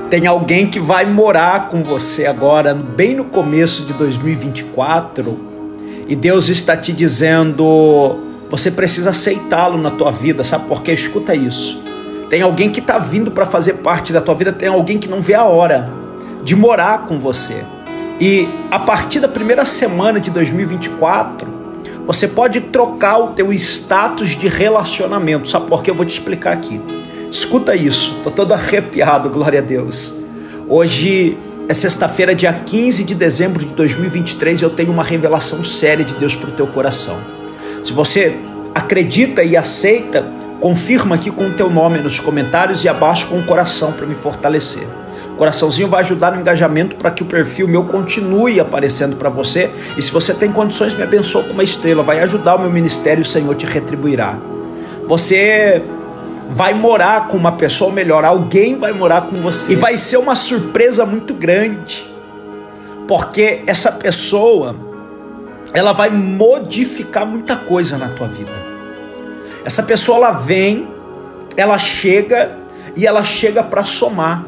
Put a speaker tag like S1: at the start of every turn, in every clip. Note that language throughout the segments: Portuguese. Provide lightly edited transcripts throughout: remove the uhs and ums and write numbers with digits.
S1: Tem alguém que vai morar com você agora, bem no começo de 2024, e Deus está te dizendo, você precisa aceitá-lo na tua vida, sabe por quê? Escuta isso. Tem alguém que está vindo para fazer parte da tua vida, tem alguém que não vê a hora de morar com você. E a partir da primeira semana de 2024, você pode trocar o teu status de relacionamento. Sabe por quê? Eu vou te explicar aqui. Escuta isso, estou todo arrepiado, glória a Deus. Hoje é sexta-feira, dia 15 de dezembro de 2023, e eu tenho uma revelação séria de Deus para o teu coração. Se você acredita e aceita, confirma aqui com o teu nome nos comentários e abaixo com o coração para me fortalecer. O coraçãozinho vai ajudar no engajamento para que o perfil meu continue aparecendo para você. E se você tem condições, me abençoa com uma estrela, vai ajudar o meu ministério, o Senhor te retribuirá. Você vai morar com uma pessoa, ou melhor, alguém vai morar com você. E vai ser uma surpresa muito grande, porque essa pessoa, ela vai modificar muita coisa na tua vida. Essa pessoa, ela vem, ela chega e ela chega para somar.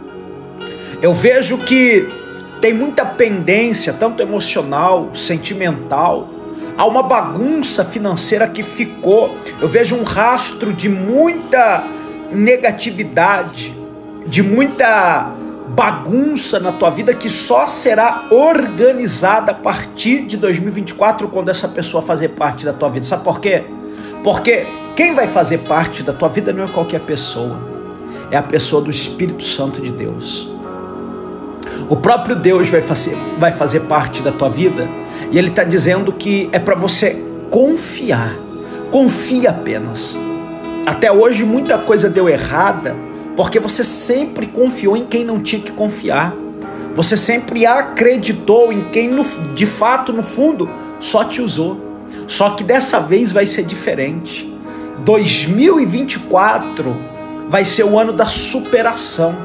S1: Eu vejo que tem muita pendência, tanto emocional, sentimental, há uma bagunça financeira que ficou. Eu vejo um rastro de muita negatividade, de muita bagunça na tua vida que só será organizada a partir de 2024, quando essa pessoa fazer parte da tua vida. Sabe por quê? Porque quem vai fazer parte da tua vida não é qualquer pessoa, é a pessoa do Espírito Santo de Deus. O próprio Deus vai fazer parte da tua vida, e Ele está dizendo que é para você confiar. Confia apenas. Até hoje muita coisa deu errada, porque você sempre confiou em quem não tinha que confiar. Você sempre acreditou em quem de fato, no fundo, só te usou. Só que dessa vez vai ser diferente. 2024 vai ser o ano da superação.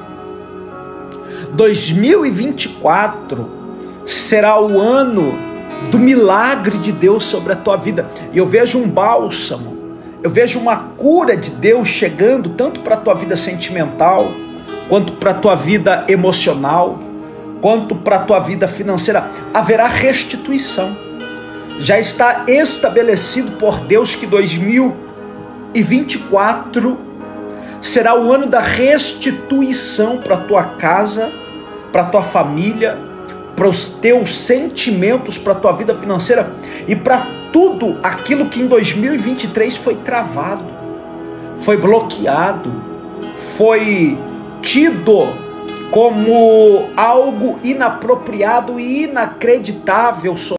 S1: 2024 será o ano do milagre de Deus sobre a tua vida. E eu vejo um bálsamo, eu vejo uma cura de Deus chegando tanto para a tua vida sentimental, quanto para a tua vida emocional, quanto para a tua vida financeira. Haverá restituição. Já está estabelecido por Deus que 2024 será o ano da restituição para a tua casa, para a tua família, para os teus sentimentos, para a tua vida financeira e para tudo aquilo que em 2023 foi travado, foi bloqueado, foi tido como algo inapropriado e inacreditável